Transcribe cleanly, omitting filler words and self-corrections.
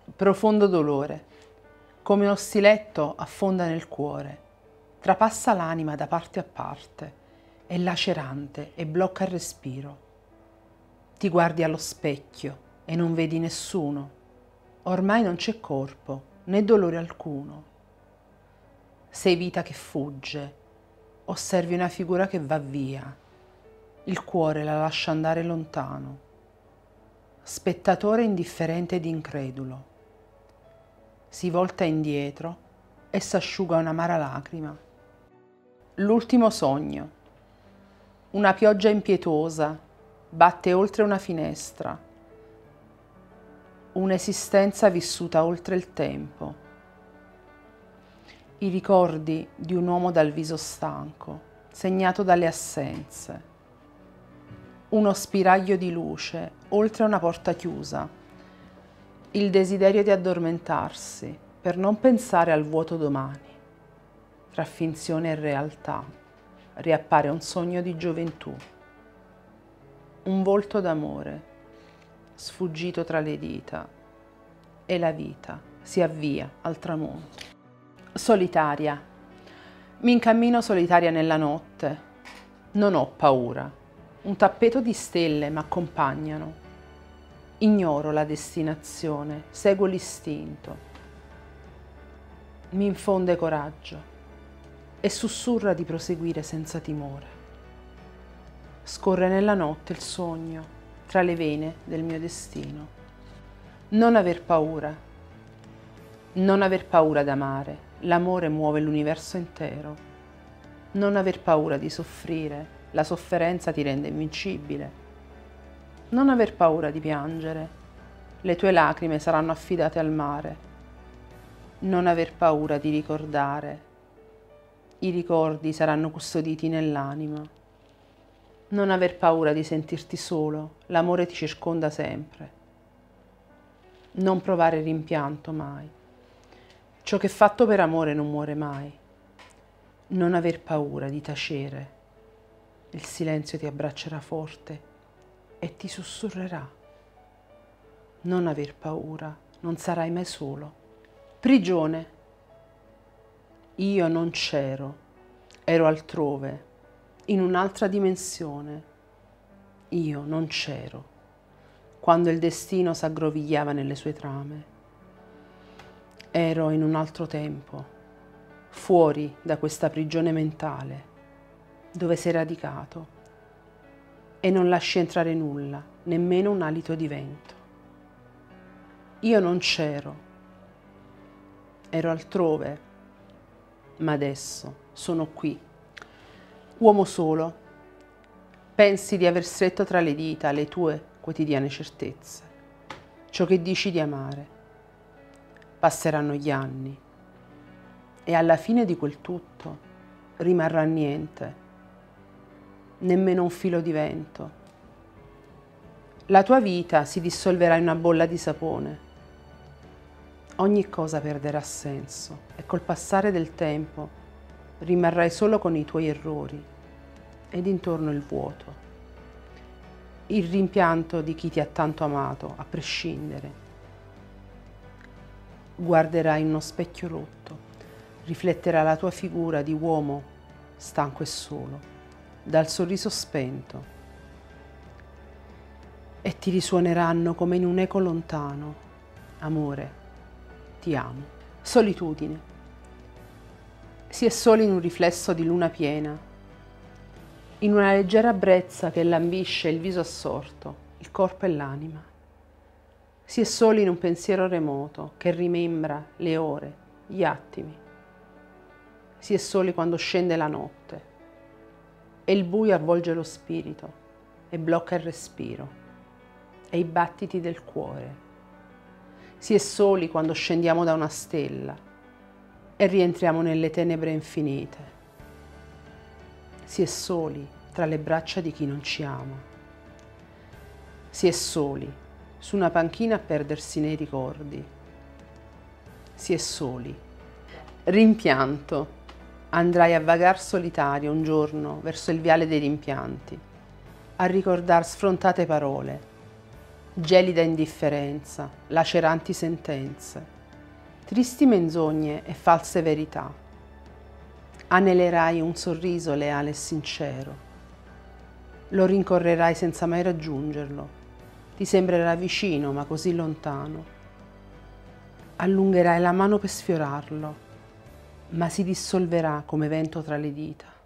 Profondo dolore, come uno stiletto affonda nel cuore, trapassa l'anima da parte a parte, è lacerante e blocca il respiro. Ti guardi allo specchio e non vedi nessuno. Ormai non c'è corpo né dolore alcuno. Sei vita che fugge, osservi una figura che va via, il cuore la lascia andare lontano. Spettatore indifferente ed incredulo. Si volta indietro e s'asciuga un'amara lacrima. L'ultimo sogno. Una pioggia impietosa batte oltre una finestra. Un'esistenza vissuta oltre il tempo. I ricordi di un uomo dal viso stanco, segnato dalle assenze. Uno spiraglio di luce oltre una porta chiusa. Il desiderio di addormentarsi per non pensare al vuoto domani. Tra finzione e realtà riappare un sogno di gioventù. Un volto d'amore sfuggito tra le dita e la vita si avvia al tramonto. Solitaria. Mi incammino solitaria nella notte. Non ho paura. Un tappeto di stelle mi accompagnano. Ignoro la destinazione, seguo l'istinto. Mi infonde coraggio e sussurra di proseguire senza timore. Scorre nella notte il sogno tra le vene del mio destino. Non aver paura. Non aver paura d'amare. L'amore muove l'universo intero. Non aver paura di soffrire. La sofferenza ti rende invincibile. Non aver paura di piangere, le tue lacrime saranno affidate al mare. Non aver paura di ricordare, i ricordi saranno custoditi nell'anima. Non aver paura di sentirti solo, l'amore ti circonda sempre. Non provare rimpianto mai. Ciò che è fatto per amore non muore mai. Non aver paura di tacere, il silenzio ti abbraccerà forte e ti sussurrerà. Non aver paura, non sarai mai solo. Prigione. Io non c'ero, ero altrove, in un'altra dimensione. Io non c'ero, quando il destino s'aggrovigliava nelle sue trame. Ero in un altro tempo, fuori da questa prigione mentale, dove sei radicato. E non lasci entrare nulla, nemmeno un alito di vento. Io non c'ero, ero altrove, ma adesso sono qui. Uomo solo, pensi di aver stretto tra le dita le tue quotidiane certezze, ciò che dici di amare. Passeranno gli anni e alla fine di quel tutto rimarrà niente. Nemmeno un filo di vento. La tua vita si dissolverà in una bolla di sapone. Ogni cosa perderà senso e col passare del tempo rimarrai solo con i tuoi errori ed intorno il vuoto. Il rimpianto di chi ti ha tanto amato, a prescindere. Guarderai in uno specchio rotto, rifletterà la tua figura di uomo stanco e solo, dal sorriso spento, e ti risuoneranno come in un eco lontano: amore, ti amo. Solitudine. Si è soli in un riflesso di luna piena, in una leggera brezza che lambisce il viso assorto, il corpo e l'anima. Si è soli in un pensiero remoto che rimembra le ore, gli attimi. Si è soli quando scende la notte e il buio avvolge lo spirito e blocca il respiro e i battiti del cuore. Si è soli quando scendiamo da una stella e rientriamo nelle tenebre infinite. Si è soli tra le braccia di chi non ci ama. Si è soli su una panchina a perdersi nei ricordi. Si è soli. Rimpianto. Andrai a vagar solitario un giorno verso il viale dei rimpianti, a ricordar sfrontate parole, gelida indifferenza, laceranti sentenze, tristi menzogne e false verità. Anelerai un sorriso leale e sincero. Lo rincorrerai senza mai raggiungerlo. Ti sembrerà vicino ma così lontano. Allungherai la mano per sfiorarlo, ma si dissolverà come vento tra le dita.